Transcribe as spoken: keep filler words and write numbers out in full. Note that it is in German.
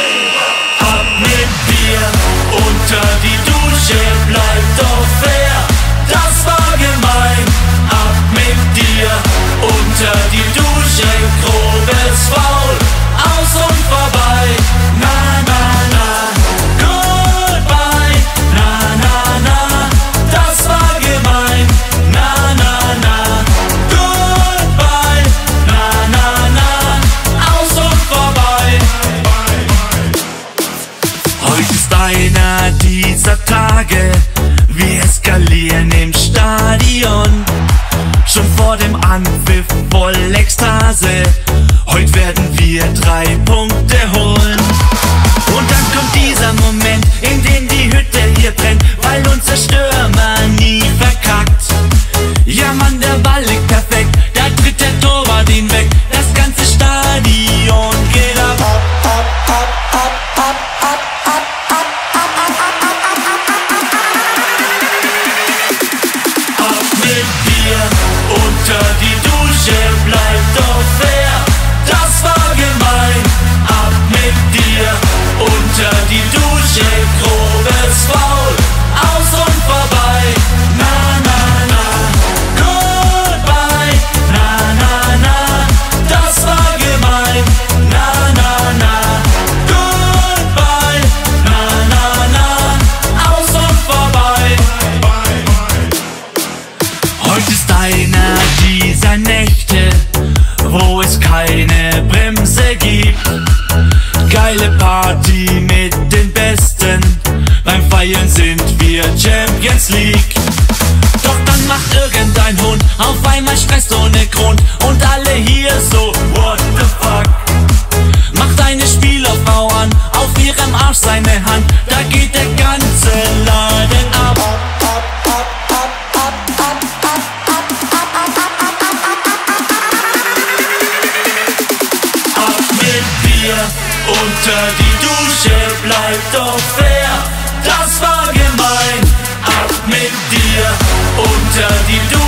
Ab mit Bier, unter die Dusche, bleibt doch fair. Das war gemein. Ab mit dir, unter die Dusche, grobes Faul, aus und vorbei. Na, na, na, goodbye. Na, na, na, das war gemein. Na, na, na, goodbye. Na, na, na, aus und vorbei. Heute ist einer dieser Tage, wir eskalieren im Stadion. Schon vor dem Anpfiff voll Ekstase. Heute werden wir drei Punkte holen. Und dann kommt dieser Moment, in dem die Hütte hier brennt, weil unser Stürmer nie verkackt. Ja Mann, der Ball liegt perfekt, da tritt der Torwart ihn weg. Das ganze Stadion geht ab. Ab mit dir, unter die Dusche, bleibt doch fair. Das war gemein. Ab mit dir, unter die Dusche, grobes Faul, aus und vorbei. Na, na, na, goodbye. Na, na, na, das war gemein. Na, na, na, goodbye. Na, na, na, aus und vorbei. Heute ist einer dieser Nächte, wo es keine Bremse gibt. Geile Party mit den Besten, beim Feiern sind wir Champions League. Doch dann macht irgendein Hund auf einmal Stress ohne Grund und alle hier so, what the fuck. Macht eine Spielerfrau an, auf ihrem Arsch seine Hand, da geht der ganze Laden ab. Unter die Dusche, bleibt doch fair. Das war gemein. Ab mit dir, unter die Dusche.